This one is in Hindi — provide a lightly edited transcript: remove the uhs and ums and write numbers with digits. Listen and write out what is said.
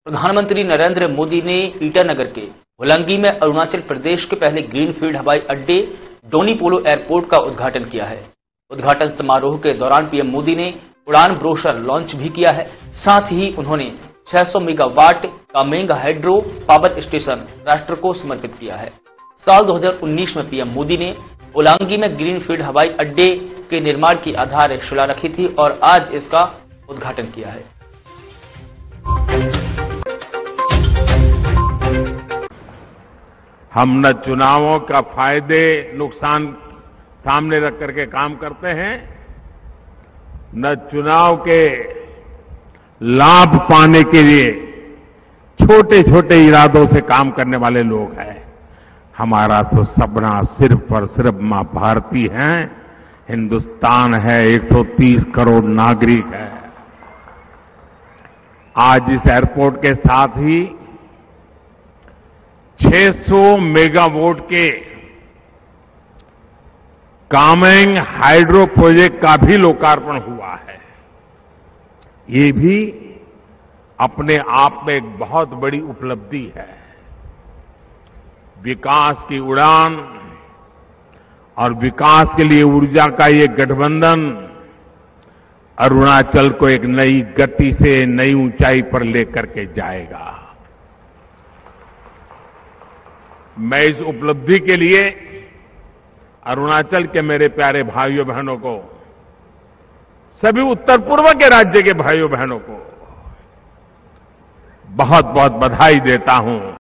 प्रधानमंत्री नरेंद्र मोदी ने ईटानगर के होलांगी में अरुणाचल प्रदेश के पहले ग्रीनफील्ड हवाई अड्डे डोनी पोलो एयरपोर्ट का उद्घाटन किया है। उद्घाटन समारोह के दौरान पीएम मोदी ने उड़ान ब्रोशर लॉन्च भी किया है। साथ ही उन्होंने 600 मेगावाट का मेगा हाइड्रो पावर स्टेशन राष्ट्र को समर्पित किया है। साल 2019 में पीएम मोदी ने होलांगी में ग्रीनफील्ड हवाई अड्डे के निर्माण की आधारशिला रखी थी और आज इसका उद्घाटन किया है। हम न चुनावों का फायदे नुकसान सामने रख करके काम करते हैं, न चुनाव के लाभ पाने के लिए छोटे छोटे इरादों से काम करने वाले लोग हैं। हमारा तो सपना सिर्फ और सिर्फ मां भारती हैं, हिंदुस्तान है, 130 करोड़ नागरिक है। आज इस एयरपोर्ट के साथ ही 600 मेगावाट के कामेंग हाइड्रो प्रोजेक्ट का भी लोकार्पण हुआ है। ये भी अपने आप में एक बहुत बड़ी उपलब्धि है। विकास की उड़ान और विकास के लिए ऊर्जा का ये गठबंधन अरुणाचल को एक नई गति से नई ऊंचाई पर लेकर के जाएगा। मैं इस उपलब्धि के लिए अरुणाचल के मेरे प्यारे भाइयों बहनों को, सभी उत्तर पूर्व के राज्य के भाइयों बहनों को बहुत बहुत बधाई देता हूं।